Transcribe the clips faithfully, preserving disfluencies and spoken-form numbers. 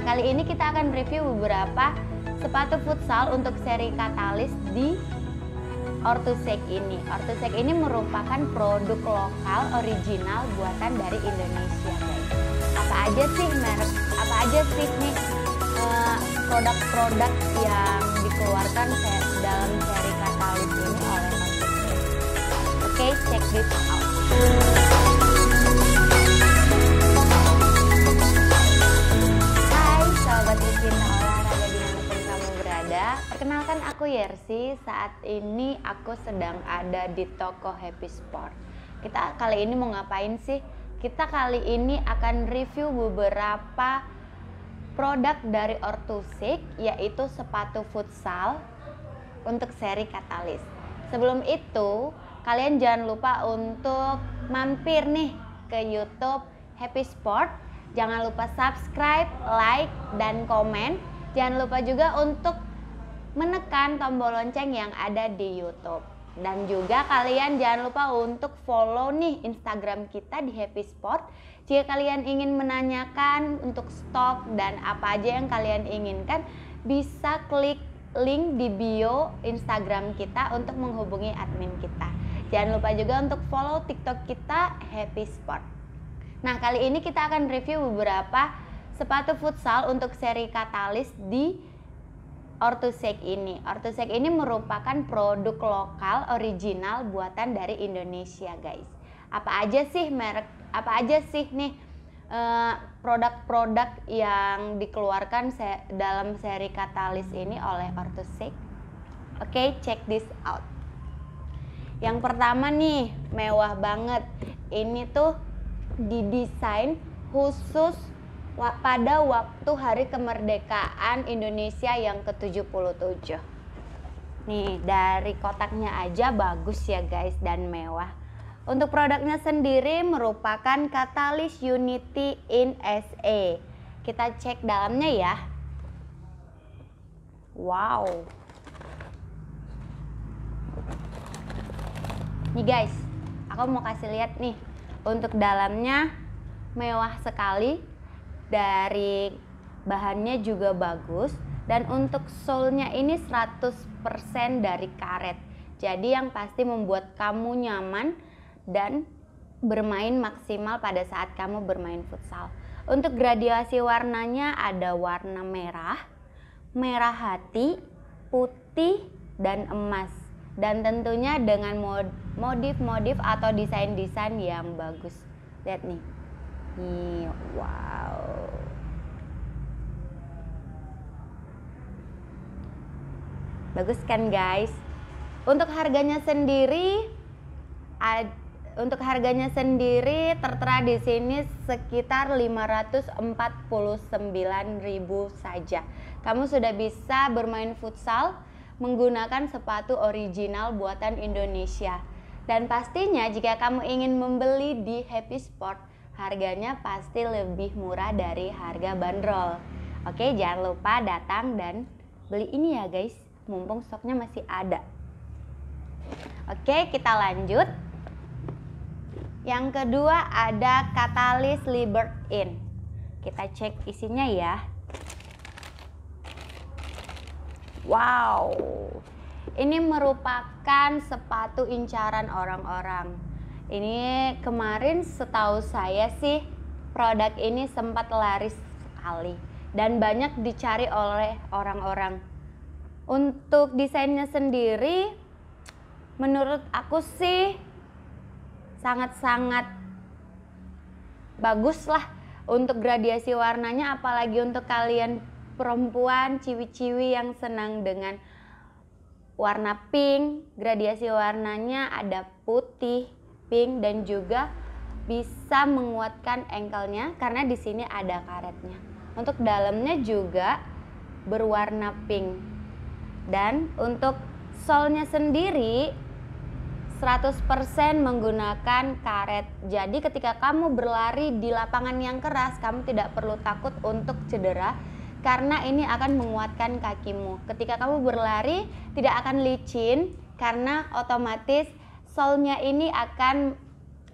kali ini kita akan review beberapa sepatu futsal untuk seri Katalis di Orthosec ini. Orthosec ini merupakan produk lokal original buatan dari Indonesia, guys. Apa aja sih merek, apa aja sih nih produk-produk uh, yang dikeluarkan dalam seri Katalis ini oleh Orthosec? Oke, okay, check this out. Perkenalkan, aku Yersi. Saat ini aku sedang ada di toko Happy Sport. Kita kali ini mau ngapain sih? Kita kali ini akan review beberapa produk dari Orthosec, yaitu sepatu futsal untuk seri Katalis. Sebelum itu, kalian jangan lupa untuk mampir nih ke YouTube Happy Sport. Jangan lupa subscribe, like, dan komen. Jangan lupa juga untuk menekan tombol lonceng yang ada di YouTube. Dan juga kalian jangan lupa untuk follow nih Instagram kita di Happy Sport. Jika kalian ingin menanyakan untuk stok dan apa aja yang kalian inginkan, bisa klik link di bio Instagram kita untuk menghubungi admin kita. Jangan lupa juga untuk follow TikTok kita Happy Sport. Nah, kali ini kita akan review beberapa sepatu futsal untuk seri Katalis di Orthosec ini. Orthosec ini merupakan produk lokal original buatan dari Indonesia, guys. Apa aja sih merek, apa aja sih nih produk-produk uh, yang dikeluarkan se dalam seri Katalis ini oleh Orthosec? Oke, okay, check this out. Yang pertama nih, mewah banget. Ini tuh didesain khusus pada waktu hari kemerdekaan Indonesia yang ke tujuh puluh tujuh. Nih, dari kotaknya aja bagus ya guys, dan mewah. Untuk produknya sendiri merupakan Katalis Unity in S A. Kita cek dalamnya ya. Wow. Nih guys, aku mau kasih lihat nih. Untuk dalamnya mewah sekali. Dari bahannya juga bagus, dan untuk sole-nya ini seratus persen dari karet. Jadi yang pasti membuat kamu nyaman dan bermain maksimal pada saat kamu bermain futsal. Untuk gradasi warnanya ada warna merah, merah hati, putih, dan emas. Dan tentunya dengan modif-modif atau desain-desain yang bagus. Lihat nih. Nih, wow. Bagus kan guys? Untuk harganya sendiri ad, untuk harganya sendiri tertera di sini sekitar lima ratus empat puluh sembilan ribu saja. Kamu sudah bisa bermain futsal menggunakan sepatu original buatan Indonesia. Dan pastinya jika kamu ingin membeli di Happy Sport, harganya pasti lebih murah dari harga bandrol. Oke, jangan lupa datang dan beli ini ya guys, mumpung stoknya masih ada. Oke, kita lanjut. Yang kedua ada Katalis Libertine. Kita cek isinya ya. Wow, ini merupakan sepatu incaran orang-orang. Ini kemarin setahu saya sih produk ini sempat laris sekali dan banyak dicari oleh orang-orang. Untuk desainnya sendiri menurut aku sih sangat-sangat bagus lah untuk gradasi warnanya, apalagi untuk kalian perempuan ciwi-ciwi yang senang dengan warna pink. Gradasi warnanya ada putih, pink, dan juga bisa menguatkan ankle-nya karena di sini ada karetnya. Untuk dalamnya juga berwarna pink. Dan untuk sole-nya sendiri seratus persen menggunakan karet. Jadi ketika kamu berlari di lapangan yang keras, kamu tidak perlu takut untuk cedera karena ini akan menguatkan kakimu. Ketika kamu berlari tidak akan licin karena otomatis sole-nya ini akan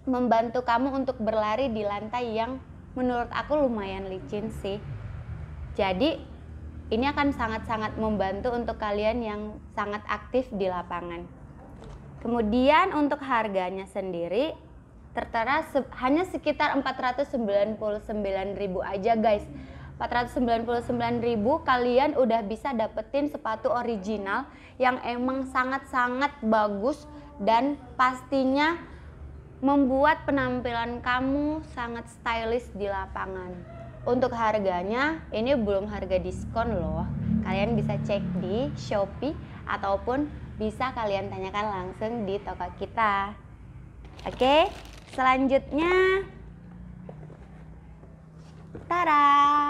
membantu kamu untuk berlari di lantai yang menurut aku lumayan licin sih. Jadi ini akan sangat-sangat membantu untuk kalian yang sangat aktif di lapangan. Kemudian untuk harganya sendiri tertera se hanya sekitar empat ratus sembilan puluh sembilan ribu aja guys. empat ratus sembilan puluh sembilan ribu kalian udah bisa dapetin sepatu original yang emang sangat-sangat bagus dan pastinya membuat penampilan kamu sangat stylish di lapangan. Untuk harganya ini belum harga diskon loh. Kalian bisa cek di Shopee ataupun bisa kalian tanyakan langsung di toko kita. Oke, selanjutnya tada!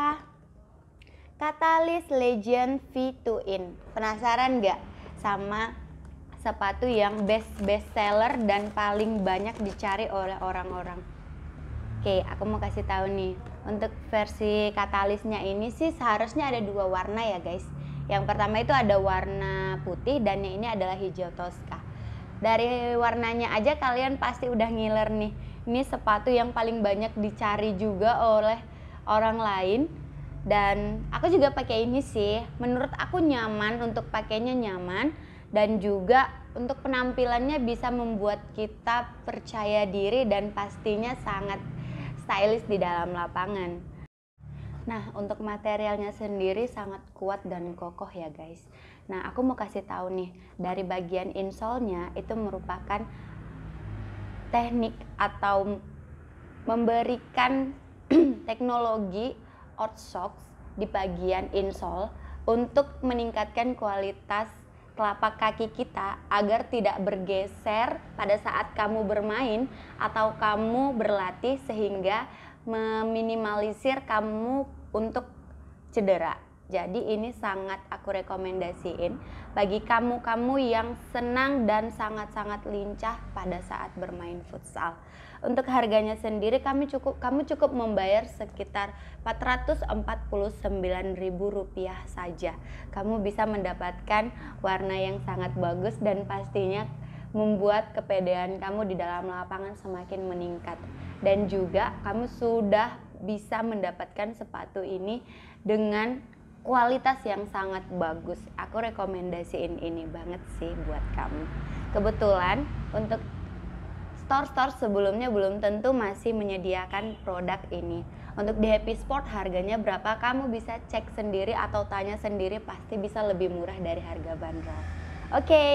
Catalyst Legend V two in. Penasaran nggak sama sepatu yang best best seller dan paling banyak dicari oleh orang-orang? Oke, aku mau kasih tahu nih. Untuk versi Catalystnya ini sih seharusnya ada dua warna ya guys. Yang pertama itu ada warna putih dan yang ini adalah hijau Tosca. Dari warnanya aja kalian pasti udah ngiler nih. Ini sepatu yang paling banyak dicari juga oleh orang lain. Dan aku juga pakai ini sih. Menurut aku nyaman, untuk pakainya nyaman. Dan juga untuk penampilannya bisa membuat kita percaya diri dan pastinya sangat stylish di dalam lapangan. Nah, untuk materialnya sendiri sangat kuat dan kokoh ya guys. Nah, aku mau kasih tahu nih, dari bagian insole-nya itu merupakan teknik atau memberikan teknologi Orthoshox di bagian insole untuk meningkatkan kualitas telapak kaki kita agar tidak bergeser pada saat kamu bermain atau kamu berlatih, sehingga meminimalisir kamu untuk cedera. Jadi ini sangat aku rekomendasiin bagi kamu-kamu yang senang dan sangat-sangat lincah pada saat bermain futsal. Untuk harganya sendiri kami cukup kamu cukup membayar sekitar empat ratus empat puluh sembilan ribu rupiah saja. Kamu bisa mendapatkan warna yang sangat bagus dan pastinya membuat kepedean kamu di dalam lapangan semakin meningkat. Dan juga kamu sudah bisa mendapatkan sepatu ini dengan kualitas yang sangat bagus. Aku rekomendasiin ini banget sih buat kamu. Kebetulan untuk store-store sebelumnya belum tentu masih menyediakan produk ini. Untuk di Happy Sport harganya berapa, kamu bisa cek sendiri atau tanya sendiri, pasti bisa lebih murah dari harga bandrol. Oke okay.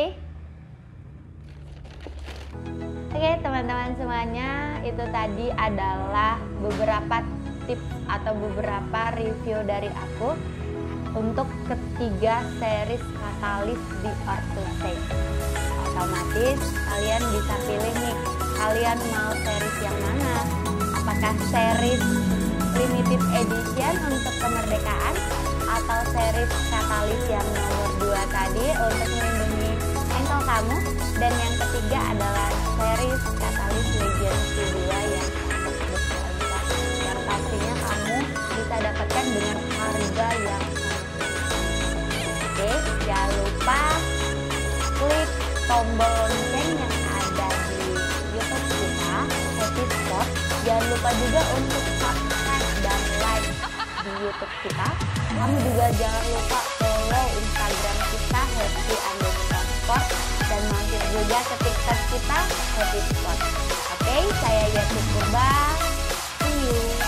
Oke okay, teman-teman semuanya, itu tadi adalah beberapa tips atau beberapa review dari aku untuk ketiga series Catalyst di Orthoshox. Otomatis kalian bisa pilih nih, kalian mau series yang mana? Apakah series limited edition untuk kemerdekaan atau series Catalyst yang nomor dua tadi untuk melindungi ankle kamu, dan yang ketiga adalah series Catalyst Legend V dua yang untuk berkualitas yang pastinya kamu bisa dapatkan dengan harga yang sangat murah. Oke, jangan lupa klik tombol lonceng yang ada di YouTube kita, Happy Sport. Jangan lupa juga untuk subscribe dan like di YouTube kita. Kamu juga jangan lupa follow Instagram kita happy underscore sport dan mampir juga ke TikTok kita Happy Sport. Oke, saya Yati Purba. See you.